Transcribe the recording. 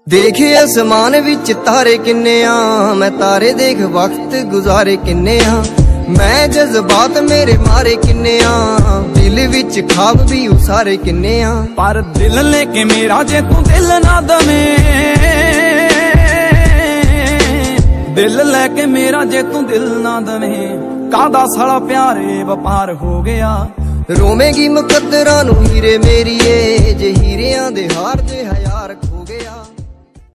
देखे आसमान विच तारे किन्ने आ, मैं तारे देख वक्त गुजारे किन्ने आ, मैं जज्बात मेरे मारे किन्ने आ, दिल विच ख्वाब भी उसारे किन्ने आ। पर दिल लेके मेरा जे तू दिल ना दवे, दिल लेके मेरा जे तू दिल ना दवे, कादा साड़ा प्यारे वपार हो गया। रोवेगी मुकद्दरां नूं हीरे मेरीए, जे हीरियां दे हार जे हयार